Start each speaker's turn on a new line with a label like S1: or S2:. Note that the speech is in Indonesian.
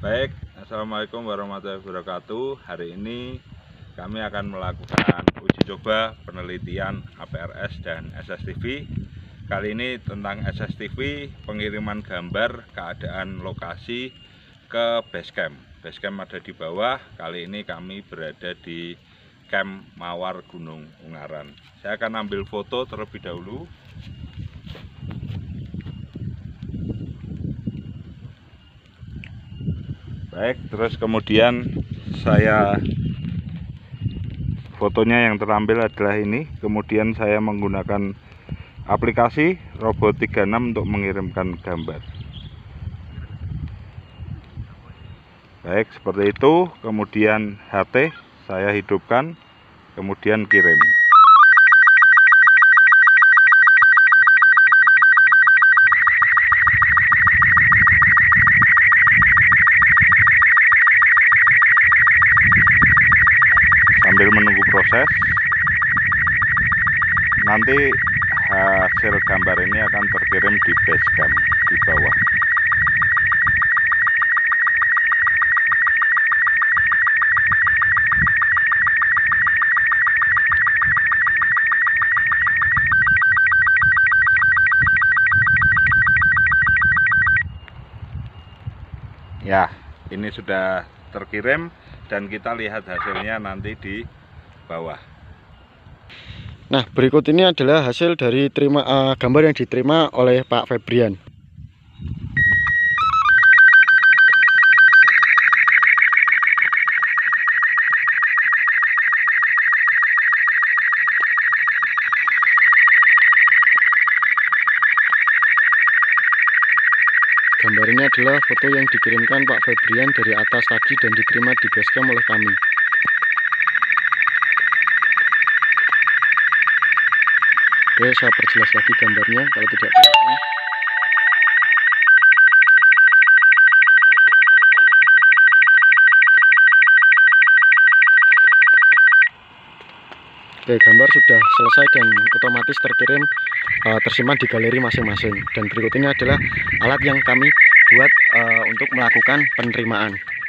S1: Baik, Assalamualaikum warahmatullahi wabarakatuh. Hari ini kami akan melakukan uji coba penelitian APRS dan SSTV. Kali ini tentang SSTV, pengiriman gambar keadaan lokasi ke basecamp. Basecamp ada di bawah. Kali ini kami berada di Camp Mawar Gunung Ungaran. Saya akan ambil foto terlebih dahulu. Baik, terus kemudian fotonya yang terambil adalah ini. Kemudian saya menggunakan aplikasi Robot 36 untuk mengirimkan gambar. Baik, seperti itu. Kemudian HT saya hidupkan, kemudian kirim. Sambil menunggu proses, nanti hasil gambar ini akan terkirim di basecamp di bawah. Ya, ini sudah terkirim dan kita lihat hasilnya nanti di bawah.
S2: Nah, berikut ini adalah hasil dari gambar yang diterima oleh Pak Febrian. Gambar ini adalah foto yang dikirimkan Pak Febrian dari atas tadi dan diterima di basecamp oleh kami. Oke, saya perjelas lagi gambarnya kalau tidak kelihatan. Oke, gambar sudah selesai dan otomatis tersimpan di galeri masing-masing. Dan berikut ini adalah alat yang kami buat untuk melakukan penerimaan.